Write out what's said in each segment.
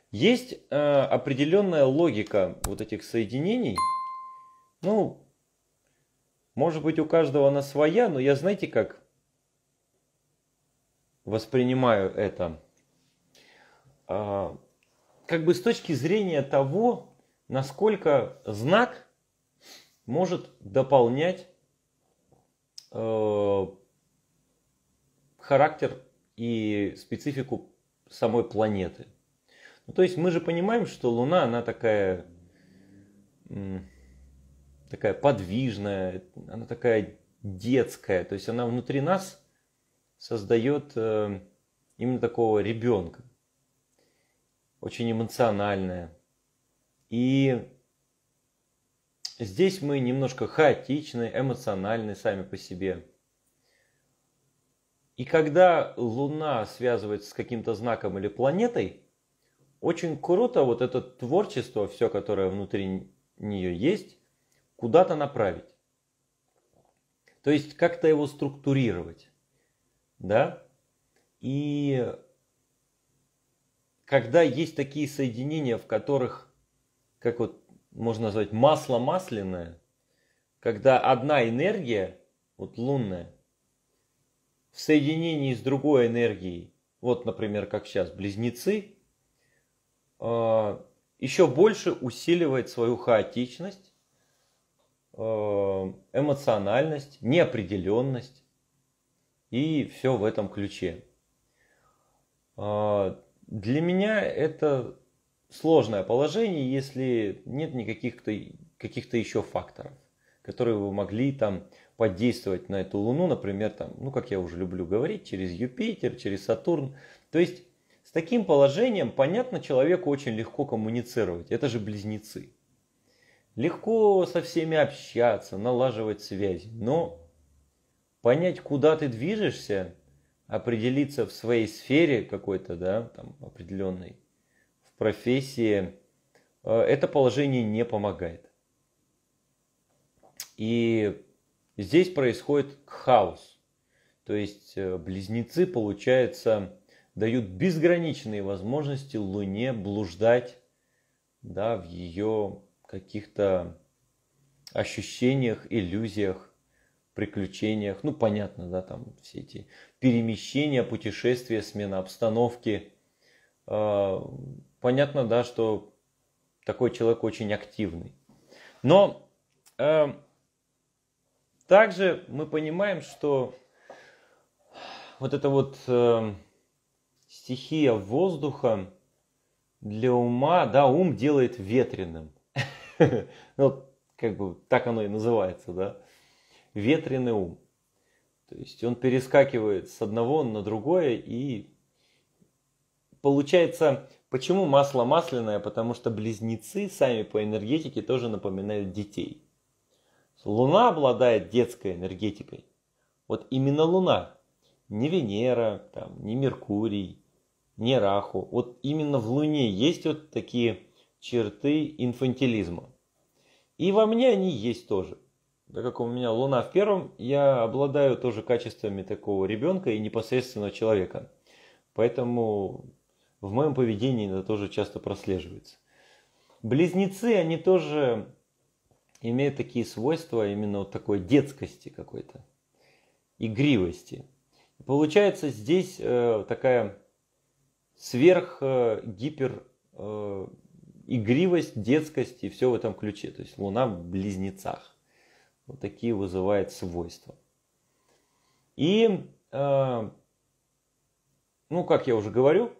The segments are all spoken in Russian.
Есть определенная логика вот этих соединений. Ну, может быть, у каждого она своя, но я, знаете, как воспринимаю это? Как бы с точки зрения того, насколько знак может дополнять характер и специфику самой планеты. Ну, то есть мы же понимаем, что Луна, она такая подвижная, она такая детская, то есть она внутри нас создает именно такого ребенка, очень эмоциональная. И здесь мы немножко хаотичны, эмоциональны сами по себе. И когда Луна связывается с каким-то знаком или планетой, очень круто вот это творчество, все, которое внутри нее есть, куда-то направить. То есть как-то его структурировать. Да? И когда есть такие соединения, в которых, как вот можно назвать, масло масляное, когда одна энергия, вот лунная, в соединении с другой энергией, вот, например, как сейчас, близнецы, еще больше усиливает свою хаотичность, эмоциональность, неопределенность и все в этом ключе. Для меня это сложное положение, если нет никаких каких-то еще факторов, которые вы могли там подействовать на эту Луну, например, там, ну как я уже люблю говорить, через Юпитер, через Сатурн. То есть с таким положением, понятно, человеку очень легко коммуницировать. Это же близнецы. Легко со всеми общаться, налаживать связи, но понять, куда ты движешься, определиться в своей сфере какой-то, да, там определенной, в профессии, это положение не помогает. И здесь происходит хаос. То есть близнецы, получается, дают безграничные возможности Луне блуждать, да, в ее каких-то ощущениях, иллюзиях, приключениях. Ну, понятно, да, там все эти перемещения, путешествия, смена обстановки. Понятно, да, что такой человек очень активный. Но также мы понимаем, что вот эта вот стихия воздуха для ума, да, ум делает ветреным. Ну, как бы так оно и называется, да. Ветреный ум. То есть он перескакивает с одного на другое, и получается, почему масло масляное? Потому что близнецы сами по энергетике тоже напоминают детей. Луна обладает детской энергетикой. Вот именно Луна. Не Венера, там, не Меркурий, не Раху. Вот именно в Луне есть вот такие черты инфантилизма. И во мне они есть тоже. Так как у меня Луна в первом, я обладаю тоже качествами такого ребенка и непосредственного человека. Поэтому в моем поведении это тоже часто прослеживается. Близнецы, они тоже имеют такие свойства именно вот такой детскости какой-то, игривости. Получается здесь такая гипер игривость, детскость и все в этом ключе. То есть Луна в близнецах. Вот такие вызывает свойства. И, ну, как я уже говорил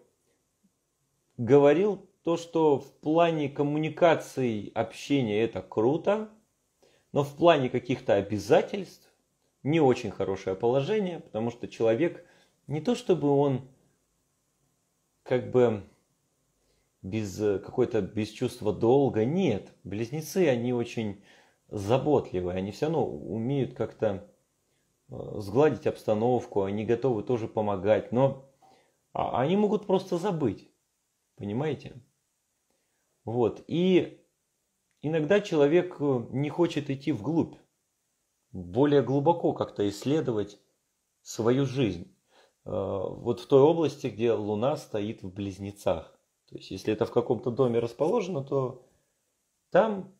то, что в плане коммуникации, общения это круто, но в плане каких-то обязательств не очень хорошее положение, потому что человек не то чтобы он как бы без чувства долга, нет. Близнецы, они очень заботливые, они все равно умеют как-то сгладить обстановку, они готовы тоже помогать, но они могут просто забыть, понимаете? Вот, и иногда человек не хочет идти вглубь, более глубоко как-то исследовать свою жизнь. Вот в той области, где Луна стоит в близнецах. То есть, если это в каком-то доме расположено, то там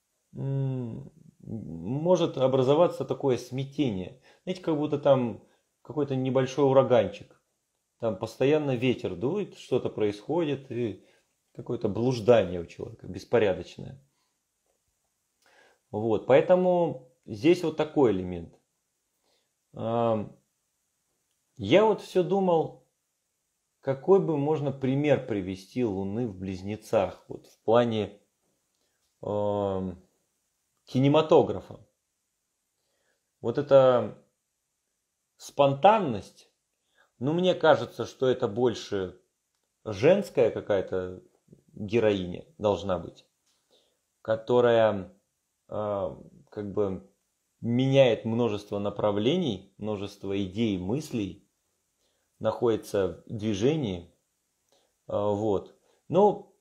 может образоваться такое смятение. Знаете, как будто там какой-то небольшой ураганчик. Там постоянно ветер дует, что-то происходит, и какое-то блуждание у человека, беспорядочное. Вот, поэтому здесь вот такой элемент. Я вот все думал, какой бы можно пример привести Луны в Близнецах, вот в плане кинематографа. Вот эта спонтанность, ну, мне кажется, что это больше женская какая-то героиня должна быть, которая как бы меняет множество направлений, множество идей, мыслей, находится в движении. Вот. Но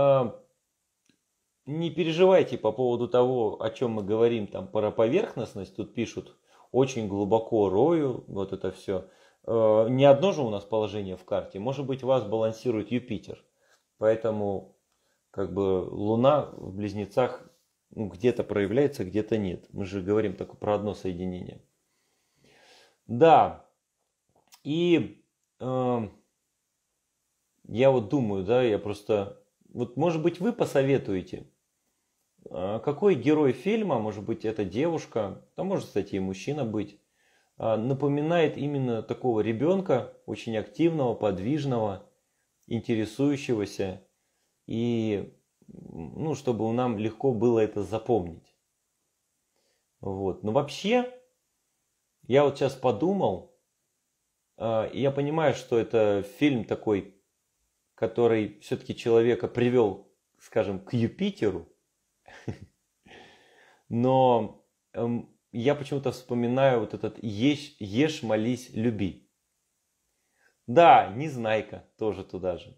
не переживайте по поводу того, о чем мы говорим, там про поверхностность, тут пишут очень глубоко рою, вот это все. Не одно же у нас положение в карте, может быть, вас балансирует Юпитер, поэтому как бы Луна в Близнецах где-то проявляется, где-то нет. Мы же говорим только про одно соединение. Да, и я вот думаю, да, я просто, вот может быть вы посоветуете, какой герой фильма, может быть это девушка, а может, кстати, и мужчина быть, напоминает именно такого ребенка, очень активного, подвижного, интересующегося, и ну, чтобы нам легко было это запомнить. Вот. Но вообще, я вот сейчас подумал, и я понимаю, что это фильм такой, который все-таки человека привел, скажем, к Юпитеру, но я почему-то вспоминаю вот этот «Ешь, молись, люби». Да, Незнайка тоже туда же.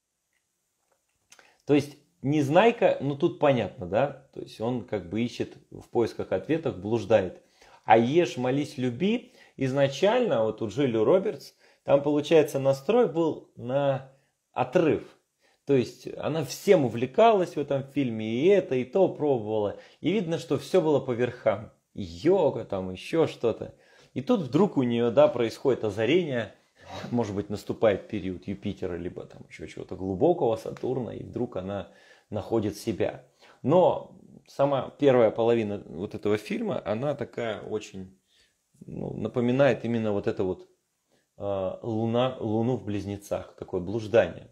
То есть Незнайка, ну тут понятно, да, то есть он как бы ищет в поисках ответов, блуждает. А «Ешь, молись, люби» изначально, вот у Джулии Робертс, там получается настрой был на отрыв. То есть она всем увлекалась в этом фильме, и это, и то пробовала. И видно, что все было по верхам. И йога, там еще что-то. И тут вдруг у нее, да, происходит озарение. Может быть, наступает период Юпитера, либо там еще чего-то глубокого, Сатурна, и вдруг она находит себя. Но сама первая половина вот этого фильма, она такая очень, ну, напоминает именно вот это вот Луну в Близнецах, такое блуждание.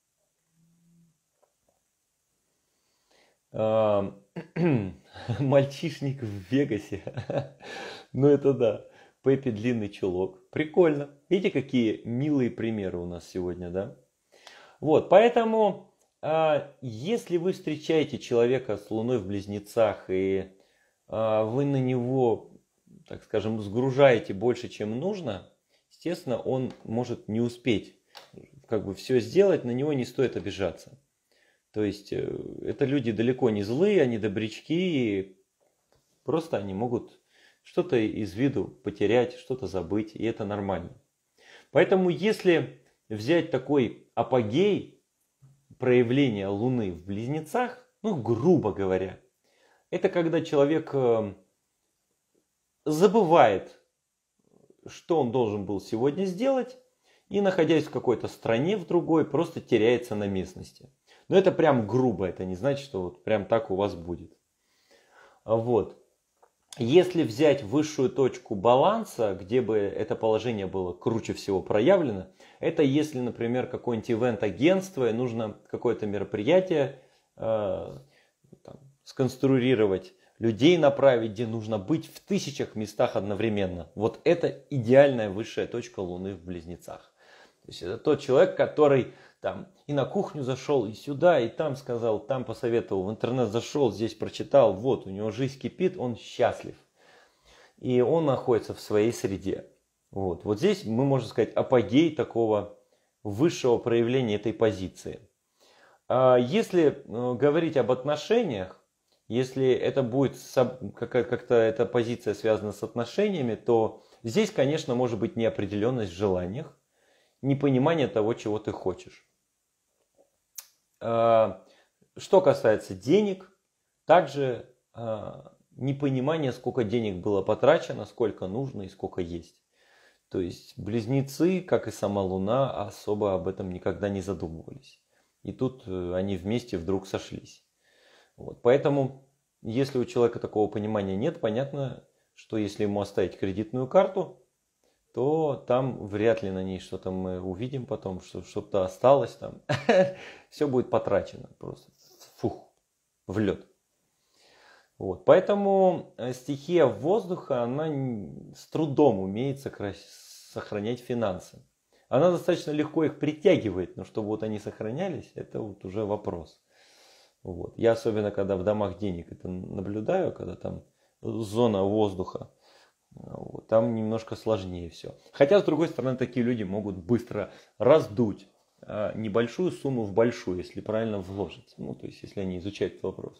Мальчишник в Вегасе. Ну это да. Пеппи длинный чулок. Прикольно. Видите, какие милые примеры у нас сегодня, да? Вот, поэтому, если вы встречаете человека с Луной в Близнецах, и вы на него, так скажем, сгружаете больше, чем нужно, естественно, он может не успеть как бы все сделать, на него не стоит обижаться. То есть, это люди далеко не злые, они добрячки, и просто они могут что-то из виду потерять, что-то забыть, и это нормально. Поэтому, если взять такой апогей проявления Луны в Близнецах, ну, грубо говоря, это когда человек забывает, что он должен был сегодня сделать, и, находясь в какой-то стране, в другой, просто теряется на местности. Но это прям грубо, это не значит, что вот прям так у вас будет. Вот. Если взять высшую точку баланса, где бы это положение было круче всего проявлено, это если, например, какое-нибудь ивент-агентство, и нужно какое-то мероприятие сконструировать, людей направить, где нужно быть в тысячах местах одновременно. Вот это идеальная высшая точка Луны в Близнецах. То есть это тот человек, который там и на кухню зашел, и сюда, и там сказал, там посоветовал, в интернет зашел, здесь прочитал, вот, у него жизнь кипит, он счастлив. И он находится в своей среде. Вот здесь мы, можно сказать, апогей такого высшего проявления этой позиции. Если говорить об отношениях, если это будет как-то эта позиция связана с отношениями, то здесь, конечно, может быть неопределенность в желаниях, непонимание того, чего ты хочешь. Что касается денег, также непонимание, сколько денег было потрачено, сколько нужно и сколько есть. То есть близнецы, как и сама Луна, особо об этом никогда не задумывались. И тут они вместе вдруг сошлись. Вот. Поэтому, если у человека такого понимания нет, понятно, что если ему оставить кредитную карту, то там вряд ли на ней что-то мы увидим потом, что что-то осталось там. Все будет потрачено просто. Фух, в лед. Вот. Поэтому стихия воздуха, она с трудом умеет сохранять финансы. Она достаточно легко их притягивает, но чтобы вот они сохранялись, это вот уже вопрос. Вот. Я особенно, когда в домах денег это наблюдаю, когда там зона воздуха, вот, там немножко сложнее все. Хотя, с другой стороны, такие люди могут быстро раздуть небольшую сумму в большую, если правильно вложить. Ну, то есть, если они изучают этот вопрос.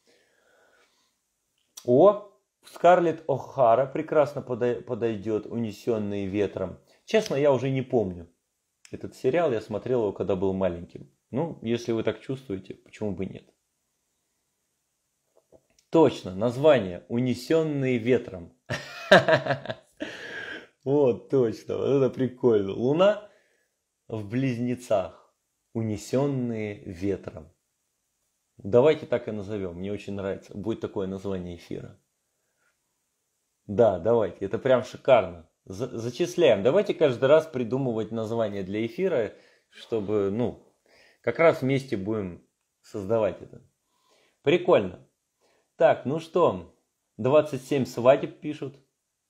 Скарлетт О'Хара прекрасно подойдет «Унесенные ветром». Честно, я уже не помню. Этот сериал я смотрел его, когда был маленьким. Ну, если вы так чувствуете, почему бы нет? Точно, название «Унесенные ветром». Вот, точно, вот это прикольно. Луна в Близнецах. «Унесенные ветром». Давайте так и назовем. Мне очень нравится. Будет такое название эфира. Да, давайте. Это прям шикарно. Зачисляем. Давайте каждый раз придумывать название для эфира, чтобы, ну, как раз вместе будем создавать это. Прикольно. Так, ну что, 27 свадеб пишут.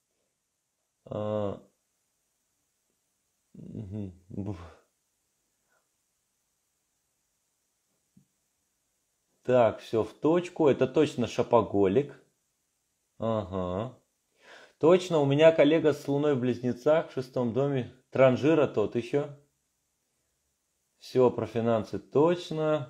Так, все в точку. Это точно шопоголик. Ага. Точно, у меня коллега с Луной в Близнецах в 6-м доме. Транжира тот еще. Все про финансы точно.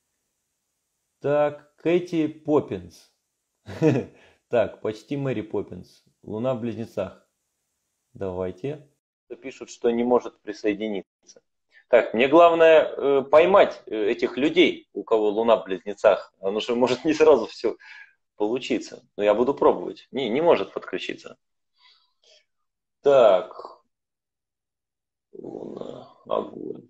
Так, Кэти Поппинс. Так, почти Мэри Поппинс. Луна в Близнецах. Давайте. Пишут, что не может присоединиться. Так, мне главное поймать этих людей, у кого Луна в Близнецах. Оно же может не сразу все получиться. Но я буду пробовать. Не может подключиться. Так. Луна, огонь.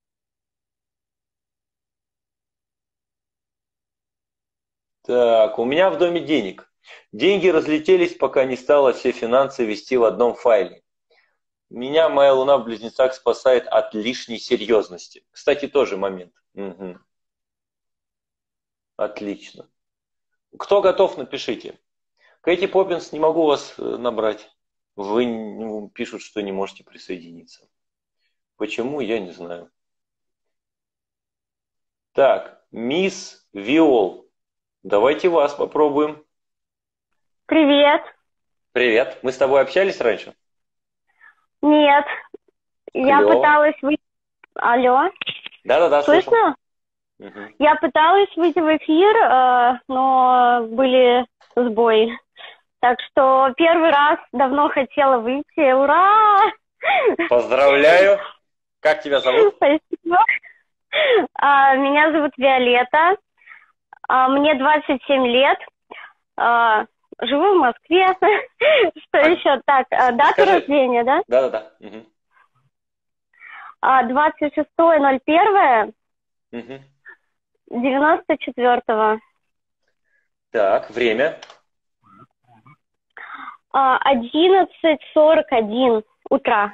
Так, у меня в доме денег. Деньги разлетелись, пока не стало все финансы вести в одном файле. Меня моя Луна в Близнецах спасает от лишней серьезности. Кстати, тоже момент. Угу. Отлично. Кто готов, напишите. Кэти Поппинс, не могу вас набрать. Вы пишут, что не можете присоединиться. Почему, я не знаю. Так, мисс Виол. Давайте вас попробуем. Привет. Привет. Мы с тобой общались раньше? Нет. Я Клево. пыталась выйти... Алло? Да-да-да, слышно? Угу. Я пыталась выйти в эфир, но были сбои. Так что первый раз давно хотела выйти. Ура! Поздравляю. Как тебя зовут? Спасибо. Меня зовут Виолетта. Мне 27 лет. Живу в Москве. Что еще? Так, дата рождения, да? Да-да-да. Угу. 26.01. Угу. 94-го. Так, время? 11:41 утра.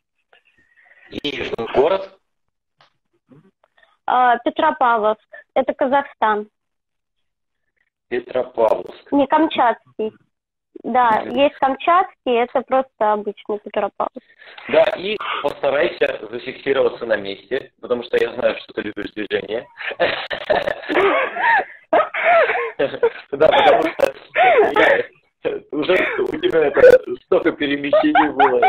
И город? Петропавловск. Это Казахстан. Петропавловск. Не Камчатский. Да, есть Камчатский, это просто обычный Петропавловск. Да, и постарайся зафиксироваться на месте, потому что я знаю, что ты любишь движение. Да, потому что уже у тебя это столько перемещений было.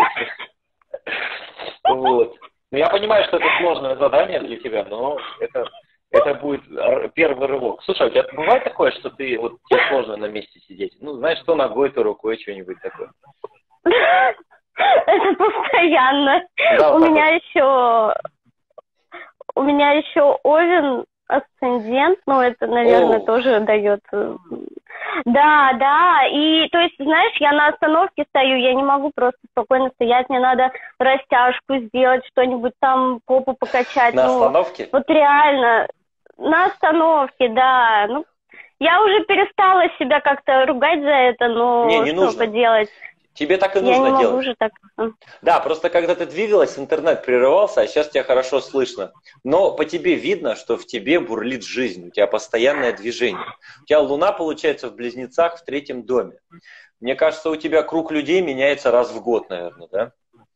Вот. Ну, я понимаю, что это сложное задание для тебя, но это будет первый рывок. Слушай, у тебя бывает такое, что ты вот тебе сложно на месте сидеть? Ну, знаешь, то ногой, то рукой, что-нибудь такое. Это постоянно. Да, у меня еще Овен асцендент, ну, это, наверное, О, тоже дает... Да, да, и, то есть, знаешь, я на остановке стою, я не могу просто спокойно стоять, мне надо растяжку сделать, что-нибудь там, попу покачать, на ну, остановке? вот реально, на остановке, да, ну, я уже перестала себя как-то ругать за это, Не, но не что нужно. поделать, Тебе так и я не нужно могу делать. уже так... Да, просто когда ты двигалась, интернет прерывался, а сейчас тебя хорошо слышно. Но по тебе видно, что в тебе бурлит жизнь, у тебя постоянное движение. У тебя Луна, получается, в Близнецах в третьем доме. Мне кажется, у тебя круг людей меняется раз в год, наверное, да?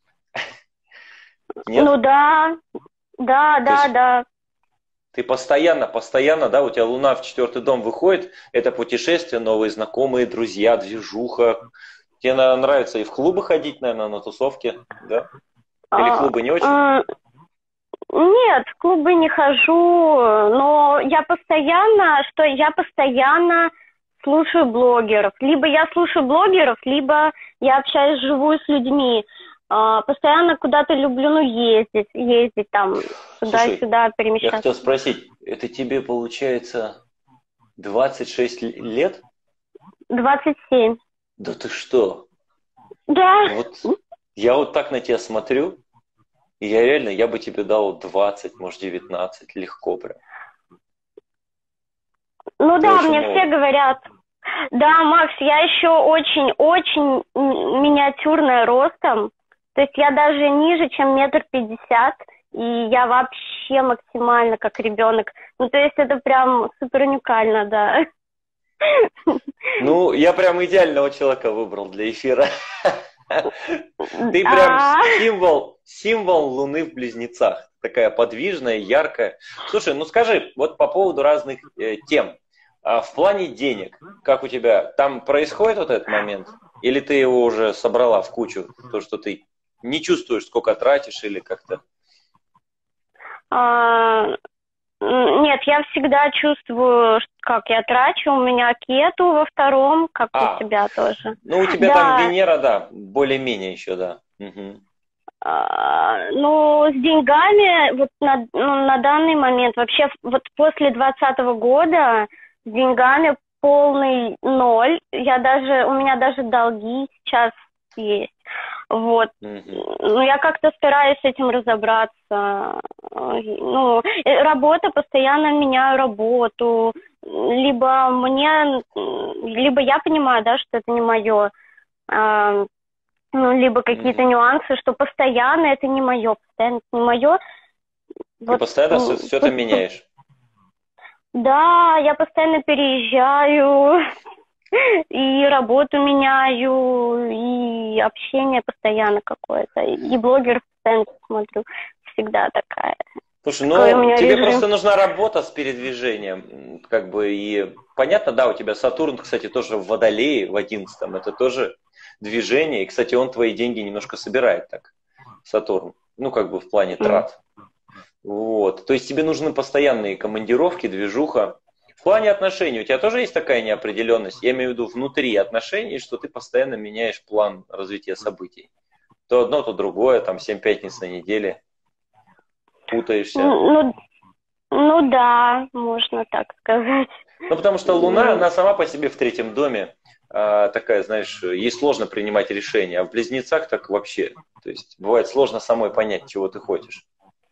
Ну Нет? да, да, То да, есть да. ты постоянно, да, у тебя Луна в четвертый дом выходит, это путешествия, новые знакомые, друзья, движуха. Тебе нравится и в клубы ходить, наверное, на тусовки, да? Или А, клубы не очень? а, Нет, в клубы не хожу, но я постоянно слушаю блогеров. Либо я слушаю блогеров, либо я общаюсь вживую с людьми. Постоянно куда-то люблю, ну, ездить там, Слушай, туда-сюда я хотел перемещаться. спросить, это тебе получается 26 лет? 27. Да ты что? Да, Ну вот я вот так на тебя смотрю, и я бы тебе дал 20, может 19, легко прям. ну Ты да, очень мне все молод. говорят. Да, Макс, я еще очень-очень миниатюрная ростом. То есть я даже ниже, чем 1,50 м, и я вообще максимально как ребенок. Ну, то есть это прям супер уникально, да. Ну, я прям идеального человека выбрал для эфира. Ты прям А, символ Луны в Близнецах. Такая подвижная, яркая. Слушай, ну скажи, вот по поводу разных тем. В плане денег, как у тебя, там происходит вот этот момент? Или ты его уже собрала в кучу? То, что ты не чувствуешь, сколько тратишь или как-то? а, Нет, я всегда чувствую, как я трачу. У меня кету во втором, как у А, тебя тоже. ну у тебя там Да, Венера, да, более-менее еще, да. Мгм. ну, с деньгами вот на данный момент, вообще вот после 2020 года с деньгами полный ноль. У меня даже долги сейчас есть. Вот. Мгм. Ну, я как-то стараюсь с этим разобраться. Ну, работа, постоянно меняю работу. Либо я понимаю, да, что это не мое. Ну, либо какие-то Мгм. нюансы, что постоянно это не мое, постоянно это не мое. Ты Вот, постоянно все это меняешь. да, я постоянно переезжаю, и работу меняю, и общение постоянно какое-то, и блогеров постоянно смотрю, всегда такая. Слушай, Такой у ну меня тебе режим. просто нужна работа с передвижением, как бы, и понятно, да, у тебя Сатурн, кстати, тоже в Водолее, в 11-м, это тоже движение, и, кстати, он твои деньги немножко собирает так, Сатурн, ну, как бы в плане М. трат. Вот, то есть тебе нужны постоянные командировки, движуха. В плане отношений у тебя тоже есть такая неопределенность, я имею в виду внутри отношений, что ты постоянно меняешь план развития событий. То одно, то другое, там 7 пятниц на неделе, путаешься. Ну, ну да, можно так сказать. Ну, потому что Луна, М. она сама по себе в третьем доме такая, знаешь, ей сложно принимать решения, а в Близнецах так вообще. То есть бывает сложно самой понять, чего ты хочешь.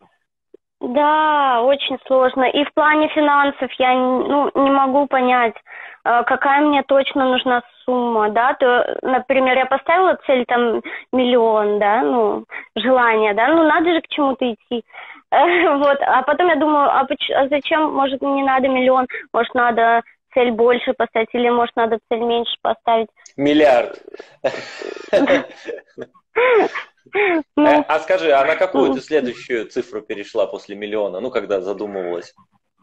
Да, очень сложно. И в плане финансов я не могу понять, какая мне точно нужна сумма, да, то, например, я поставила цель там 1 000 000, да, ну, желание, да, ну, надо же к чему-то идти. Вот, а потом я думаю, а зачем, может, не надо 1 000 000, может, надо цель больше поставить, или, может, надо цель меньше поставить. Миллиард. Ну, А скажи, а на какую ты следующую цифру перешла после миллиона? Ну, когда задумывалась.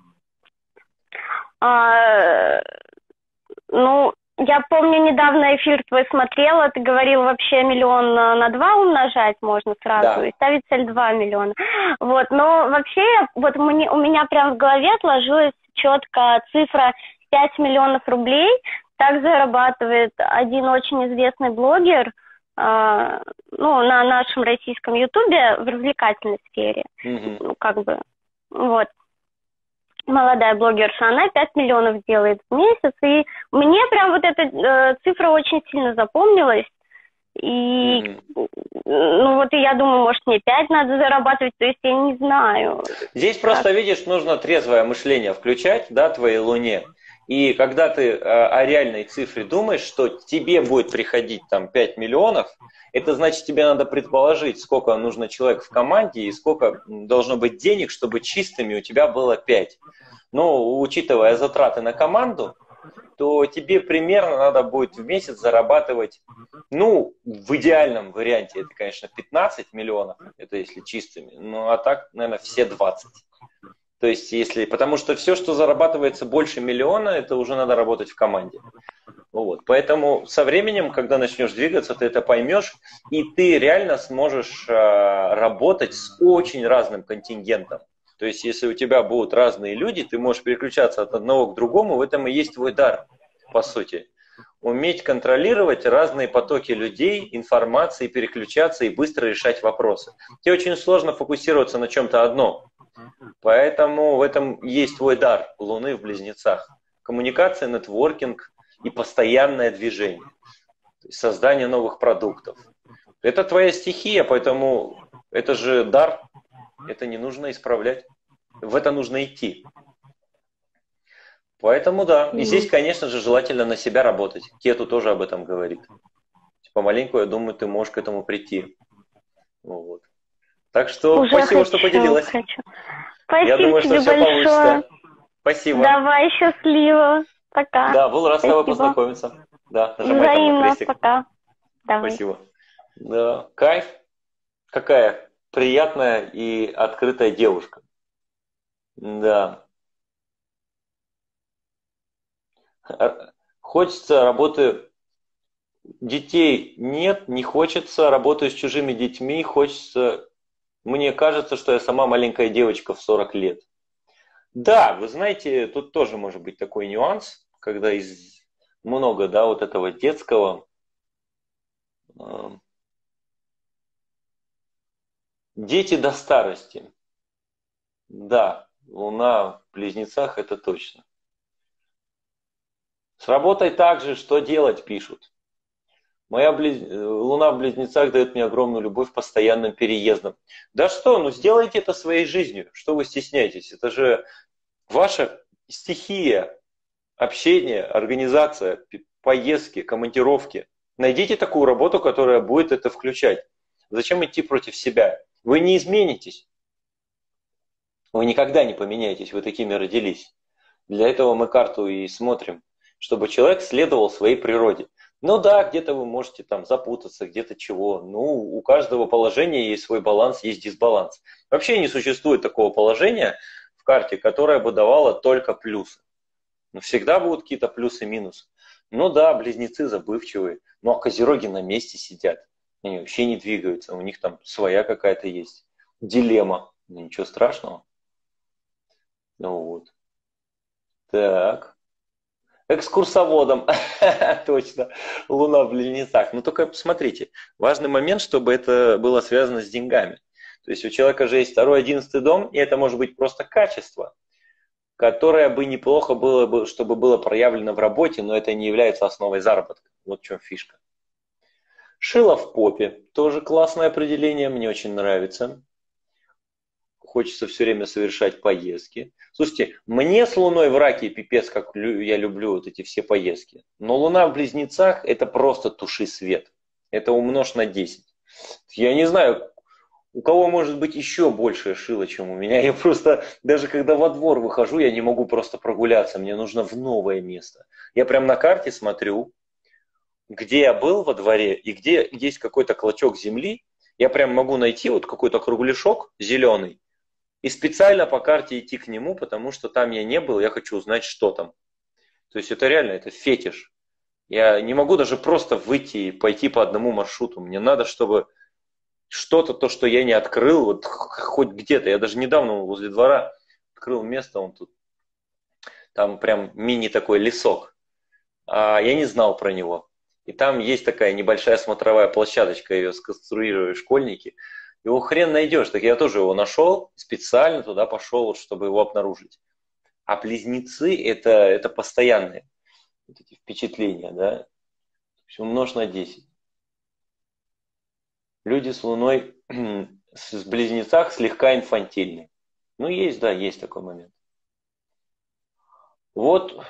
а, Ну, я помню, недавно эфир твой смотрела, ты говорил, вообще 1 000 000 на 2 умножать можно сразу и Да. ставить цель 2 000 000. Вот, но вообще, вот у меня прям в голове отложилась четко цифра 5 000 000 рублей. Так зарабатывает один очень известный блогер, ну, на нашем российском ютубе в развлекательной сфере. Мгм. Ну, как бы, вот. молодая блогерша, она 5 миллионов делает в месяц, и мне прям вот эта цифра очень сильно запомнилась. И, ну вот и я думаю, может, мне 5 надо зарабатывать, то есть я не знаю. Здесь просто, видишь, нужно трезвое мышление включать, да, твоей Луне. И когда ты о реальной цифре думаешь, что тебе будет приходить там 5 миллионов, это значит, тебе надо предположить, сколько нужно человек в команде и сколько должно быть денег, чтобы чистыми у тебя было 5. Ну, учитывая затраты на команду, то тебе примерно надо будет в месяц зарабатывать, ну, в идеальном варианте, это, конечно, 15 миллионов, это если чистыми, ну, а так, наверное, все 20. То есть, если, потому что все, что зарабатывается больше миллиона, это уже надо работать в команде. Вот. Поэтому со временем, когда начнешь двигаться, ты это поймешь, и ты реально сможешь работать с очень разным контингентом. То есть, если у тебя будут разные люди, ты можешь переключаться от одного к другому, в этом и есть твой дар, по сути. Уметь контролировать разные потоки людей, информации, переключаться и быстро решать вопросы. Тебе очень сложно фокусироваться на чем-то одном. Поэтому в этом есть твой дар Луны в Близнецах. Коммуникация, нетворкинг и постоянное движение. То есть создание новых продуктов. Это твоя стихия, поэтому это же дар. Это не нужно исправлять. В это нужно идти. Поэтому да. И здесь, конечно же, желательно на себя работать. Кету тоже об этом говорит. Помаленьку, я думаю, ты можешь к этому прийти. Вот. Так что уже спасибо, хочу, что поделилась. Спасибо Я думаю, что тебе все большое. получится. Спасибо. Давай, счастливо. Пока. Да, был рад с тобой Спасибо. познакомиться. Да, нажимай там на Взаимно. крестик. Пока. Давай. Спасибо. Да, кайф. Какая приятная и открытая девушка. Да. Хочется работы. Детей нет, не хочется. Работаю с чужими детьми. Хочется. Мне кажется, что я сама маленькая девочка в 40 лет. Да, вы знаете, тут тоже может быть такой нюанс, когда из много, да, вот этого детского. Дети до старости. Да, Луна в Близнецах, это точно. С работой также, что делать, пишут. Моя Луна в Близнецах дает мне огромную любовь постоянным переездом. Да что, ну сделайте это своей жизнью. Что вы стесняетесь? Это же ваша стихия, общение, организация, поездки, командировки. Найдите такую работу, которая будет это включать. Зачем идти против себя? Вы не изменитесь. Вы никогда не поменяетесь, вы такими родились. Для этого мы карту и смотрим, чтобы человек следовал своей природе. Ну да, где-то вы можете там запутаться, где-то чего. Ну, у каждого положения есть свой баланс, есть дисбаланс. Вообще не существует такого положения в карте, которое бы давало только плюсы. Но всегда будут какие-то плюсы и минусы. Ну да, близнецы забывчивые, ну а козероги на месте сидят. Они вообще не двигаются, у них там своя какая-то есть дилемма. Ну, ничего страшного. Ну вот. Так. Экскурсоводом. Точно. Луна в Близнецах. Но только посмотрите. Важный момент, чтобы это было связано с деньгами. То есть у человека же есть второй, 11 дом, и это может быть просто качество, которое бы неплохо было бы, чтобы было проявлено в работе, но это не является основой заработка. Вот в чем фишка. Шило в попе. Тоже классное определение, мне очень нравится. Хочется все время совершать поездки. Слушайте, мне с Луной в Раке пипец, как я люблю вот эти все поездки. Но Луна в Близнецах это просто туши свет. Это умножь на 10. Я не знаю, у кого может быть еще большее шило, чем у меня. Я просто, даже когда во двор выхожу, я не могу просто прогуляться. Мне нужно в новое место. Я прям на карте смотрю, где я был во дворе и где есть какой-то клочок земли. Я прям могу найти вот какой-то кругляшок зеленый. И специально по карте идти к нему, потому что там я не был, я хочу узнать, что там. То есть это реально, это фетиш. Я не могу даже просто выйти и пойти по одному маршруту. Мне надо, чтобы что-то, то, что я не открыл, вот хоть где-то. Я даже недавно возле двора открыл место, он тут, там прям мини такой лесок. А я не знал про него. И там есть такая небольшая смотровая площадочка, ее сконструировали школьники. Его хрен найдешь. Так я тоже его нашел, специально туда пошел, чтобы его обнаружить. А близнецы это постоянные вот эти впечатления, да? То есть умножь на 10. Люди с Луной с близнецах слегка инфантильны. Ну, есть, да, есть такой момент. Вот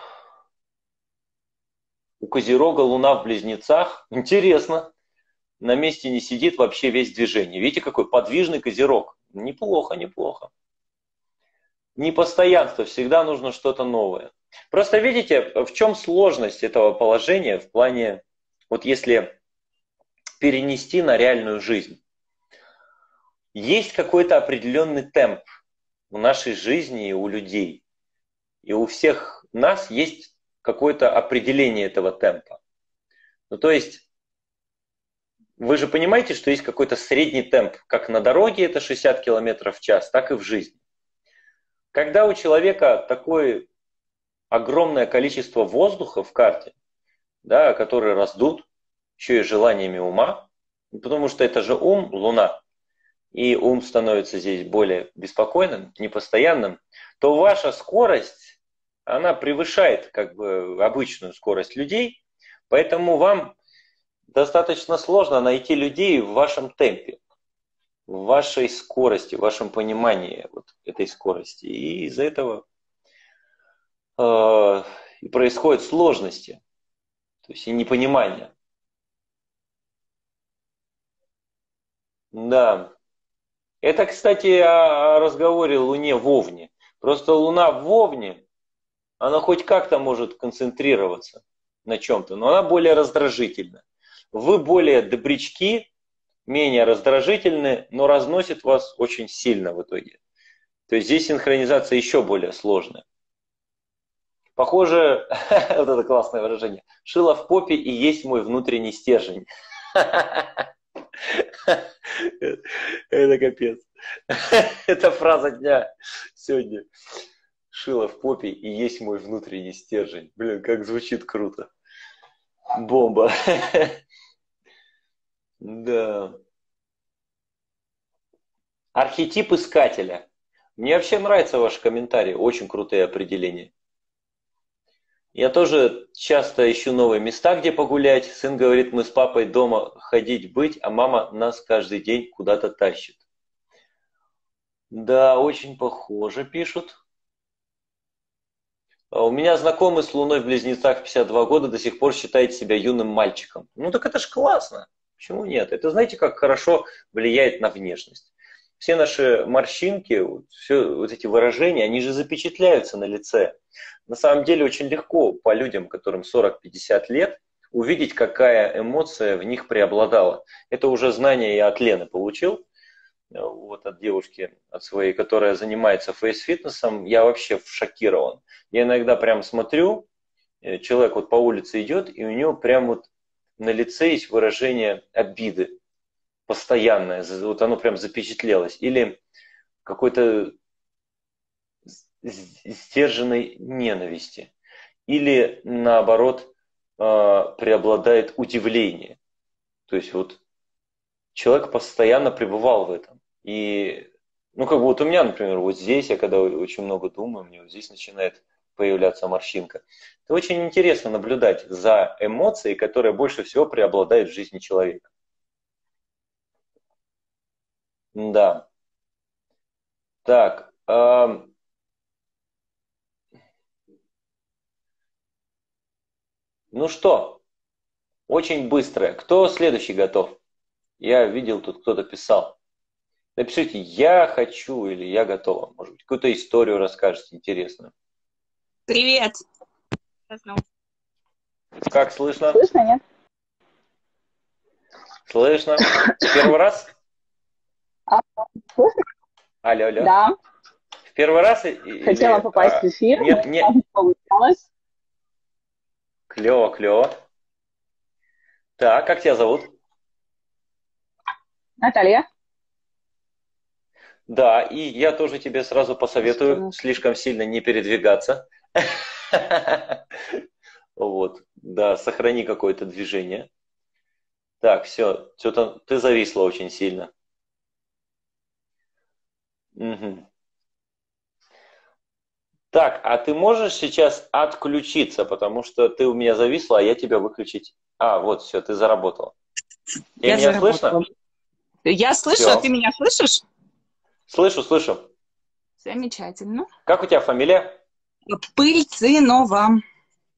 у Козерога Луна в близнецах. Интересно. На месте не сидит, вообще весь движение. Видите, какой подвижный Козерог. Неплохо, неплохо. Непостоянство, всегда нужно что-то новое. Просто видите, в чем сложность этого положения в плане, вот если перенести на реальную жизнь. Есть какой-то определенный темп в нашей жизни и у людей. И у всех нас есть какое-то определение этого темпа. Ну, то есть, вы же понимаете, что есть какой-то средний темп, как на дороге это 60 км в час, так и в жизни. Когда у человека такое огромное количество воздуха в карте, да, который раздут, еще и желаниями ума, потому что это же ум, Луна, и ум становится здесь более беспокойным, непостоянным, то ваша скорость, она превышает как бы обычную скорость людей, поэтому вам достаточно сложно найти людей в вашем темпе, в вашей скорости, в вашем понимании вот этой скорости. И из-за этого и происходят сложности, то есть и непонимание. Да. Это, кстати, о разговоре Луне в Овне. Просто Луна в Овне, она хоть как-то может концентрироваться на чем-то, но она более раздражительна. Вы более добрячки, менее раздражительны, но разносит вас очень сильно в итоге. То есть здесь синхронизация еще более сложная. Похоже, вот это классное выражение, шило в попе и есть мой внутренний стержень. Это капец. Это фраза дня сегодня. Шило в попе и есть мой внутренний стержень. Блин, как звучит круто. Бомба. Да. Архетип искателя. Мне вообще нравятся ваши комментарии. Очень крутые определения. Я тоже часто ищу новые места, где погулять. Сын говорит, мы с папой дома ходить быть, а мама нас каждый день куда-то тащит. Да, очень похоже, пишут. У меня знакомый с Луной в Близнецах в 52 года до сих пор считает себя юным мальчиком. Ну так это ж классно. Почему нет? Это знаете, как хорошо влияет на внешность. Все наши морщинки, все вот эти выражения, они же запечатляются на лице. На самом деле очень легко по людям, которым 40-50 лет, увидеть, какая эмоция в них преобладала. Это уже знание я от Лены получил, вот от девушки, от своей, которая занимается фейс-фитнесом. Я вообще шокирован. Я иногда прям смотрю, человек вот по улице идет, и у него прям вот на лице есть выражение обиды постоянное, вот оно прям запечатлелось. Или какой-то сдержанной ненависти. Или наоборот преобладает удивление. То есть вот человек постоянно пребывал в этом. И ну как бы вот у меня, например, вот здесь, я когда очень много думаю, мне вот здесь начинает появляться морщинка. Это очень интересно наблюдать за эмоцией, которая больше всего преобладает в жизни человека. Да. Так. Ну что, очень быстро. Кто следующий готов? Я видел, тут кто-то писал. Напишите «я хочу» или «я готова». Может быть, какую-то историю расскажете интересную. Привет. Как слышно? Слышно, нет? Слышно. Первый раз? Слышно? Алло, алло. Да. В первый раз? Хотела попасть в эфир, Нет, но нет. не получалось. Клево, клево. Так, как тебя зовут? Наталья. Да, и я тоже тебе сразу посоветую слишком сильно не передвигаться. Вот, да, сохрани какое-то движение. Так, все, что-то ты зависла очень сильно. Угу. Так, а ты можешь сейчас отключиться, потому что ты у меня зависла, а я тебя выключить. А, вот, все, ты заработала. Тебе Я меня заработала. слышно? Я слышу, а ты Все. меня слышишь? Слышу, слышу. Замечательно. Как у тебя фамилия? Пыльцинова.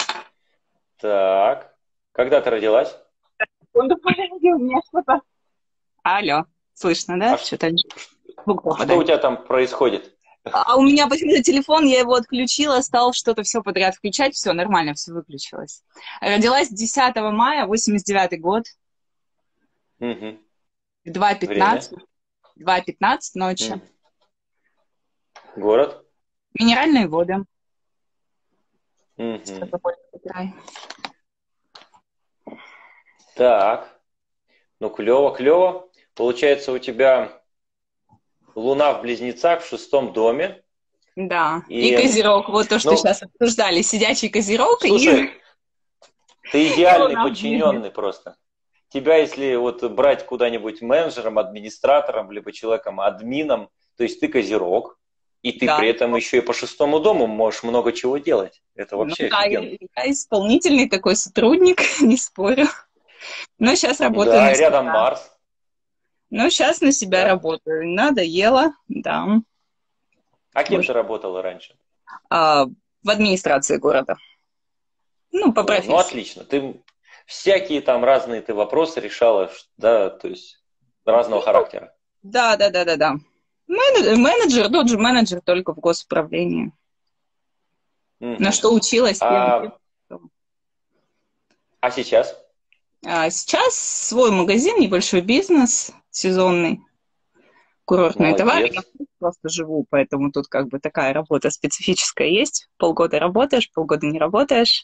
Так. Когда ты родилась? Секунду, подожди, у меня что-то... Алло, слышно, да? А Что-то звук что у попадает. тебя там происходит? А у меня почему-то телефон, я его отключила, стал что-то все подряд включать, все нормально, все выключилось. Родилась 10 мая, 89-й год, Угу. в 2:15, Время? 2:15 ночи. Мгм. Город? Минеральные воды. Угу. Ставропольский край. Так. Ну, клево, клево. Получается, у тебя Луна в Близнецах в 6-м доме. Да, и И, Козерог, вот то, что ну, сейчас обсуждали, сидячий Козерог и слушай, ты идеальный Луна в Близнецах. подчиненный просто. Тебя, если вот брать куда-нибудь менеджером, администратором, либо человеком, админом, то есть ты Козерог, и ты Да, при этом еще и по 6-му дому можешь много чего делать. Это ну вообще да, офигенно. я исполнительный такой сотрудник, не спорю. Но сейчас работаю Да, на и рядом себя. Марс. Но сейчас на себя Да. работаю. Надоело, да. А кем ты Может, работала раньше? в администрации города. Ну, по О, ну профессии. отлично. Ты всякие там разные ты вопросы решала, да, то есть разного характера. Да. Менеджер, тот же менеджер, только в госуправлении. На Мгм. что училась, тем и А, тем. а сейчас? А сейчас свой магазин, небольшой бизнес сезонный, курортные товары. Я Молодец. просто живу, поэтому тут как бы такая работа специфическая есть. Полгода работаешь, полгода не работаешь.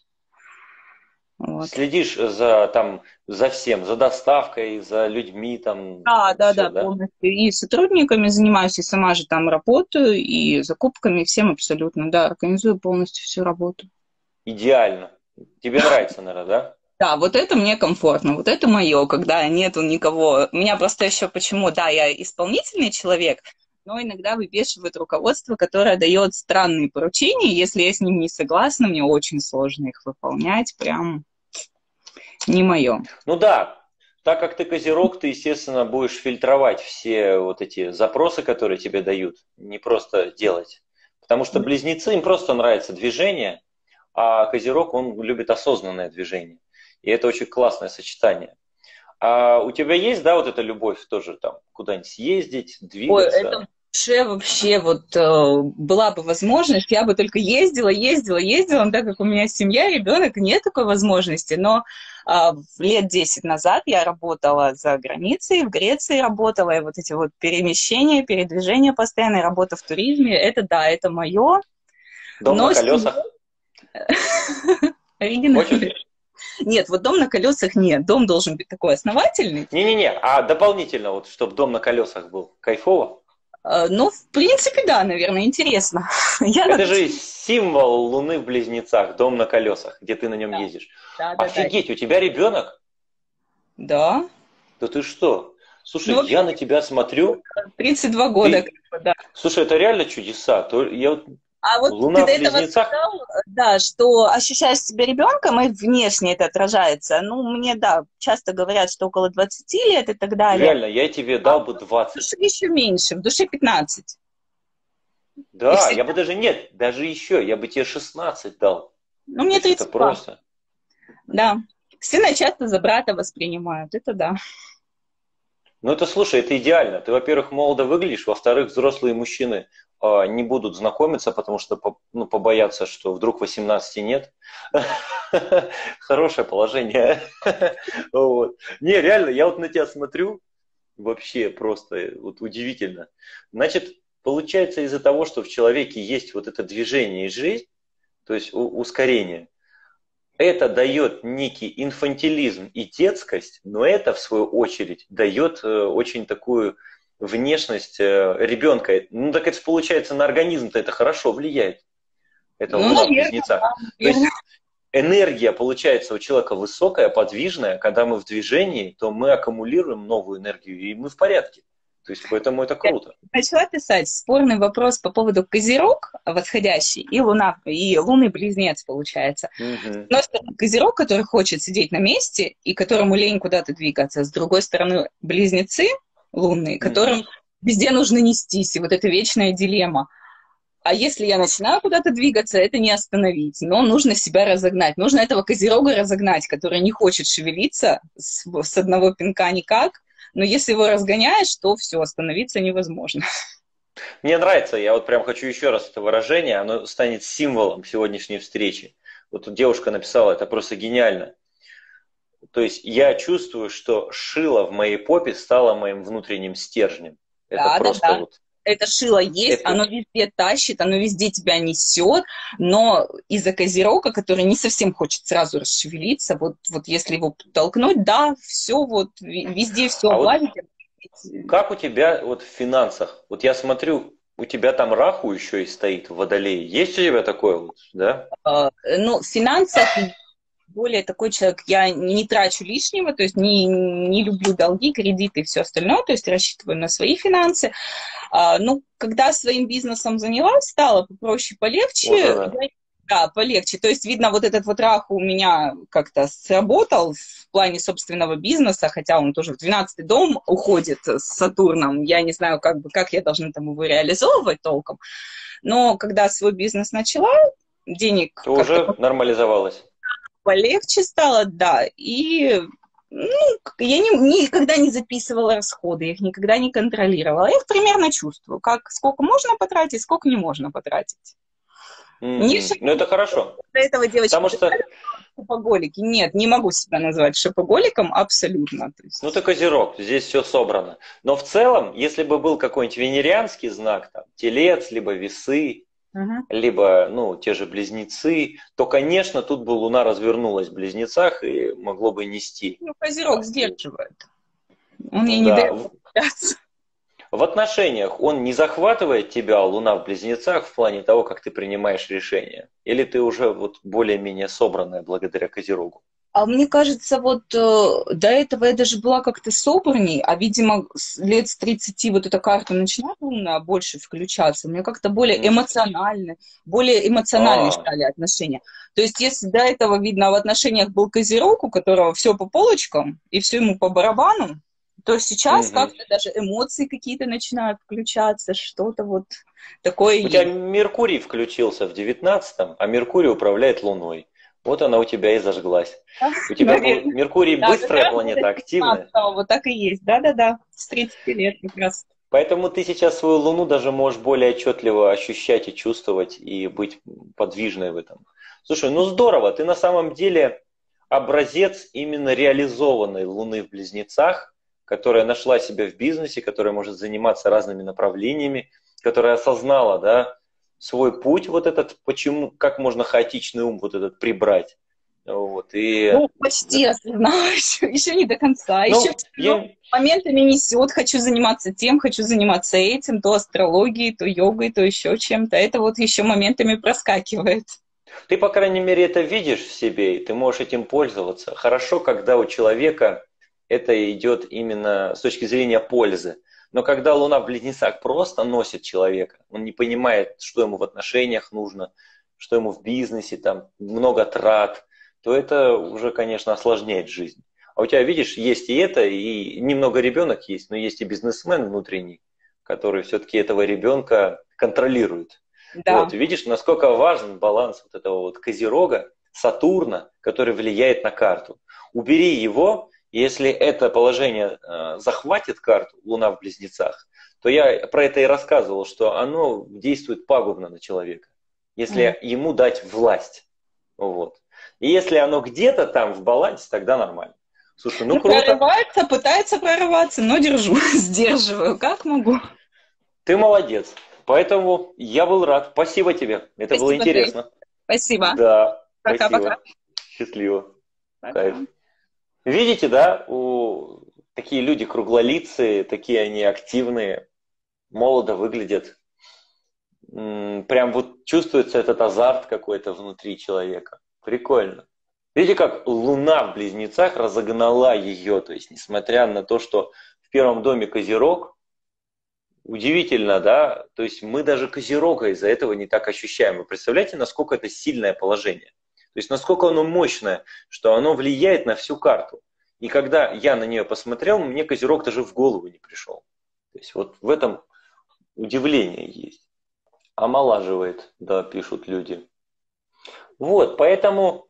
Вот. Следишь за там за всем, за доставкой, за людьми там, все, Да, да? полностью. И сотрудниками занимаюсь, и сама же там работаю, и закупками, всем абсолютно, да, организую полностью всю работу. Идеально. Тебе нравится, наверное, да? Да, вот это мне комфортно, вот это мое, когда нету никого. У меня просто еще почему, да, я исполнительный человек, но иногда выбешивает руководство, которое дает странные поручения. Если я с ним не согласна, мне очень сложно их выполнять, прям не мое. Ну да, так как ты Козерог, ты, естественно, будешь фильтровать все вот эти запросы, которые тебе дают, не просто делать. Потому что близнецы, им просто нравится движение, а Козерог, он любит осознанное движение. И это очень классное сочетание. А у тебя есть, да, вот эта любовь тоже там куда-нибудь съездить, Ой, это двигаться? вообще вот была бы возможность, я бы только ездила, но так как у меня семья, ребенок, нет такой возможности. Но лет 10 назад я работала за границей, в Греции работала, и вот эти вот перемещения, передвижения постоянная работа в туризме, это да, это мое. Дом на Но колесах? оригинально. Хочешь? Нет, вот дом на колесах нет, дом должен быть такой основательный. Не-не-не, а дополнительно, вот, чтобы дом на колесах был. Кайфово? Ну, в принципе, да, наверное, интересно. Это же символ Луны в Близнецах, дом на колесах, где ты на нем ездишь. Да. Офигеть, у тебя ребенок? Да. Да ты что? Слушай, Ну, я на тебя смотрю. 32 года, Ты... как бы, да. Слушай, это реально чудеса. Я вот... А вот ты Луна до в этого Близнецах. сказал, да, что ощущаешь себя ребенком, и внешне это отражается. Ну, мне, да, часто говорят, что около 20 лет и так далее. Реально, я тебе А дал бы в 20. душе еще меньше, в душе 15. И Да, всегда... я бы даже нет, даже еще, я бы тебе 16 дал. Ну, То мне есть это 32. просто. Да. Сына часто за брата воспринимают, это да. Ну это, слушай, это идеально. Ты, во-первых, молодо выглядишь, во-вторых, взрослые мужчины не будут знакомиться, потому что побоятся, что вдруг 18 нет. Хорошее положение. Вот. Не, реально, я вот на тебя смотрю, вообще просто вот удивительно. Значит, получается из-за того, что в человеке есть вот это движение и жизнь, то есть ускорение, это дает некий инфантилизм и детскость, но это, в свою очередь, дает очень такую внешность ребенка. Ну, так это получается, на организм-то это хорошо влияет. Это Ну, Луна в наверное, Близнецах. да, То есть наверное. энергия, получается, у человека высокая, подвижная. Когда мы в движении, то мы аккумулируем новую энергию, и мы в порядке. То есть поэтому это круто. Начала писать спорный вопрос по поводу Козерог восходящий и Луна, и лунный близнец, получается. Угу. С одной стороны, Козерог, который хочет сидеть на месте и которому лень куда-то двигаться. С другой стороны, близнецы лунные, которым везде нужно нестись. И вот эта вечная дилемма. А если я начинаю куда-то двигаться, это не остановить. Но нужно себя разогнать. Нужно этого Козерога разогнать, который не хочет шевелиться с одного пинка никак. Но если его разгоняешь, то все, остановиться невозможно. Мне нравится, я вот прям хочу еще раз это выражение, оно станет символом сегодняшней встречи. Вот тут девушка написала, это просто гениально. То есть я чувствую, что шило в моей попе стало моим внутренним стержнем. Это Да, просто да. вот... Это шило есть, Это... оно везде тащит, оно везде тебя несет, но из-за Козерога, который не совсем хочет сразу расшевелиться, вот если его толкнуть, да, все вот, везде все облазит. Вот как у тебя вот в финансах? Вот я смотрю, у тебя там Раху еще и стоит в Водолее. Есть у тебя такое вот, да? Ну, в финансах более такой человек, я не трачу лишнего, то есть не люблю долги, кредиты и все остальное, то есть рассчитываю на свои финансы. Ну, когда своим бизнесом занялась, стало попроще, полегче. Да, полегче. То есть, видно, вот этот вот Раху у меня как-то сработал в плане собственного бизнеса, хотя он тоже в 12-й дом уходит с Сатурном. Я не знаю, как я должна там его реализовывать толком. Но когда свой бизнес начала, денег... То уже нормализовалось. Полегче стало, да. И я никогда не записывала расходы, я их никогда не контролировала. Я их примерно чувствую, сколько можно потратить, сколько не можно потратить. Ну, это хорошо. До этого девочки потому что... шопоголики. Нет, не могу себя назвать шопоголиком абсолютно. То есть... Ну, ты Козерог, здесь все собрано. Но в целом, если бы был какой-нибудь венерианский знак, там, Телец, либо Весы, либо, ну, те же Близнецы, то, конечно, тут бы Луна развернулась в Близнецах и могло бы нести. Ну, Козерог сдерживает. Он ей не дает. В отношениях он не захватывает тебя, Луна в Близнецах, в плане того, как ты принимаешь решения? Или ты уже вот более-менее собранная благодаря Козерогу? А мне кажется, вот до этого я даже была как-то собранней, а, видимо, лет с 30 вот эта карта начинает больше включаться. У меня как-то более эмоциональные стали отношения. То есть, если до этого, видно, в отношениях был Козерог, у которого все по полочкам и все ему по барабану, то сейчас как-то даже эмоции какие-то начинают включаться, что-то вот такое. У тебя Меркурий включился в 19-м, а Меркурий управляет Луной. Вот она у тебя и зажглась. У тебя Меркурий быстрая планета, активная. Вот так и есть, да-да-да, с 30 лет как раз. Поэтому ты сейчас свою Луну даже можешь более отчетливо ощущать и чувствовать, и быть подвижной в этом. Слушай, ну здорово, ты на самом деле образец именно реализованной Луны в Близнецах, которая нашла себя в бизнесе, которая может заниматься разными направлениями, которая осознала, да, свой путь вот этот, почему, как можно хаотичный ум вот этот прибрать. Вот, и... Ну, почти осознала, еще не до конца. Еще моментами несет, хочу заниматься тем, хочу заниматься этим, то астрологией, то йогой, то еще чем-то. Это вот еще моментами проскакивает. Ты, по крайней мере, это видишь в себе, и ты можешь этим пользоваться. Хорошо, когда у человека это идет именно с точки зрения пользы. Но когда Луна в Близнецах просто носит человека, он не понимает, что ему в отношениях нужно, что ему в бизнесе, там много трат, то это уже, конечно, осложняет жизнь. А у тебя, видишь, есть и это, и немного ребенок есть, но есть и бизнесмен внутренний, который все-таки этого ребенка контролирует. Да. Вот, видишь, насколько важен баланс вот этого вот Козерога, Сатурна, который влияет на карту. Убери его. Если это положение захватит карту, Луна в Близнецах, то я про это и рассказывал, что оно действует пагубно на человека, если ему дать власть. Вот. И если оно где-то там в балансе, тогда нормально. Слушай, ну круто. Прорывается, пытается прорываться, но держу, сдерживаю, как могу. Ты молодец. Поэтому я был рад. Спасибо тебе. Это Спасибо, было интересно. Спасибо. Да. Пока-пока. Счастливо. Кайф. Видите, да, такие люди круглолицые, такие они активные, молодо выглядят. Прям вот чувствуется этот азарт какой-то внутри человека. Прикольно. Видите, как Луна в Близнецах разогнала ее. То есть, несмотря на то, что в первом доме Козерог, удивительно, да, то есть мы даже Козерога из-за этого не так ощущаем. Вы представляете, насколько это сильное положение? То есть насколько оно мощное, что оно влияет на всю карту. И когда я на нее посмотрел, мне Козерог даже в голову не пришел. То есть вот в этом удивление есть. Омолаживает, да, пишут люди. Вот, поэтому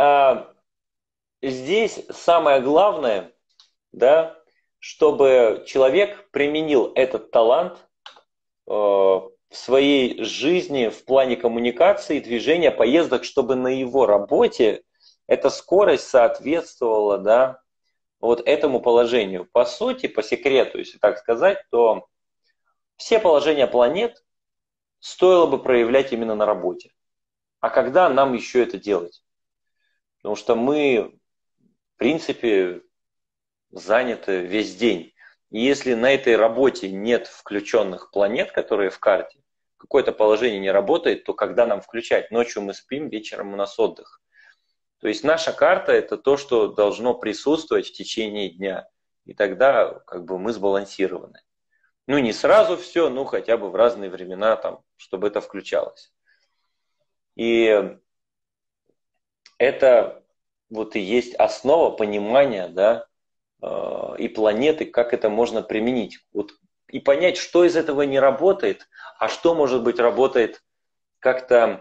здесь самое главное, да, чтобы человек применил этот талант в своей жизни в плане коммуникации, движения, поездок, чтобы на его работе эта скорость соответствовала, да, вот этому положению. По сути, по секрету, если так сказать, то все положения планет стоило бы проявлять именно на работе. А когда нам еще это делать? Потому что мы, в принципе, заняты весь день. И если на этой работе нет включенных планет, которые в карте, какое-то положение не работает, то когда нам включать? Ночью мы спим, вечером у нас отдых. То есть наша карта – это то, что должно присутствовать в течение дня. И тогда как бы мы сбалансированы. Ну, не сразу все, ну, хотя бы в разные времена, там, чтобы это включалось. И это вот и есть основа понимания, да, и планеты, как это можно применить. Вот, и понять, что из этого не работает, а что, может быть, работает как-то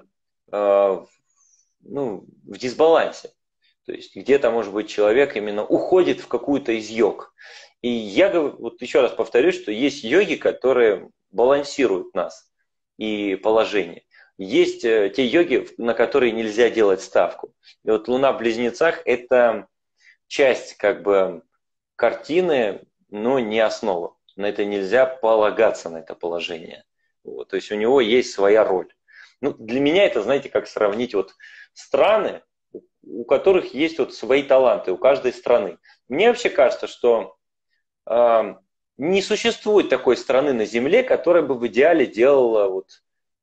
ну, в дисбалансе. То есть где-то, может быть, человек именно уходит в какую-то из йог. И я вот еще раз повторюсь, что есть йоги, которые балансируют нас и положение. Есть те йоги, на которые нельзя делать ставку. И вот Луна в Близнецах – это часть как бы картины, но не основа. На это нельзя полагаться, на это положение. Вот, то есть у него есть своя роль. Ну, для меня это, знаете, как сравнить вот страны, у которых есть вот свои таланты, у каждой страны. Мне вообще кажется, что не существует такой страны на Земле, которая бы в идеале делала вот,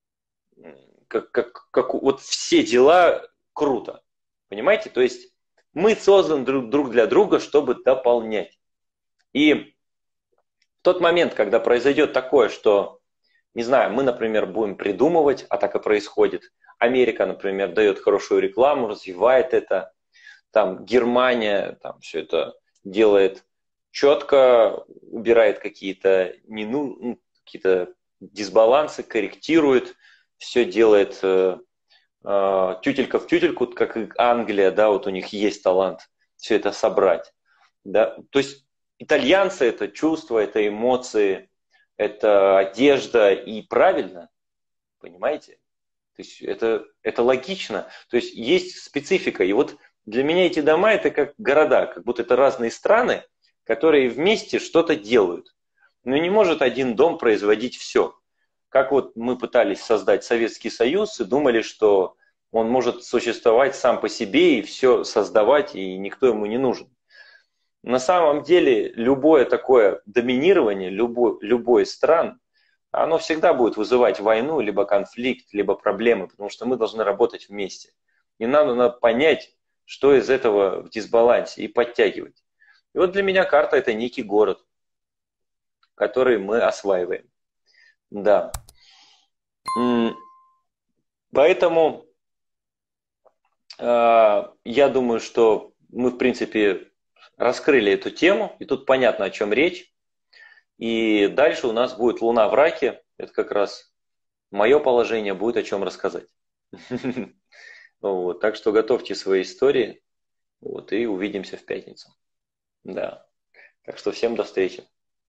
как вот все дела круто. Понимаете? То есть мы созданы друг для друга, чтобы дополнять. И в тот момент, когда произойдет такое, что, не знаю, мы, например, будем придумывать, а так и происходит, Америка, например, дает хорошую рекламу, развивает это, там Германия там все это делает четко, убирает какие-то какие-то дисбалансы, корректирует, все делает тютелька в тютельку, как и Англия, да, вот у них есть талант все это собрать. Да? То есть итальянцы – это чувства, это эмоции, это одежда, и правильно, понимаете? То есть это логично. То есть есть специфика. И вот для меня эти дома – это как города, как будто это разные страны, которые вместе что-то делают. Но не может один дом производить все. Как вот мы пытались создать Советский Союз и думали, что он может существовать сам по себе и все создавать, и никто ему не нужен. На самом деле любое такое доминирование любой стран, оно всегда будет вызывать войну, либо конфликт, либо проблемы, потому что мы должны работать вместе. И нам надо понять, что из этого в дисбалансе, и подтягивать. И вот для меня карта – это некий город, который мы осваиваем. Да. Поэтому я думаю, что мы, в принципе, раскрыли эту тему, и тут понятно, о чем речь. И дальше у нас будет Луна в Раке, это как раз мое положение, будет о чем рассказать. Вот, так что готовьте свои истории, вот, и увидимся в пятницу. Да. Так что всем до встречи.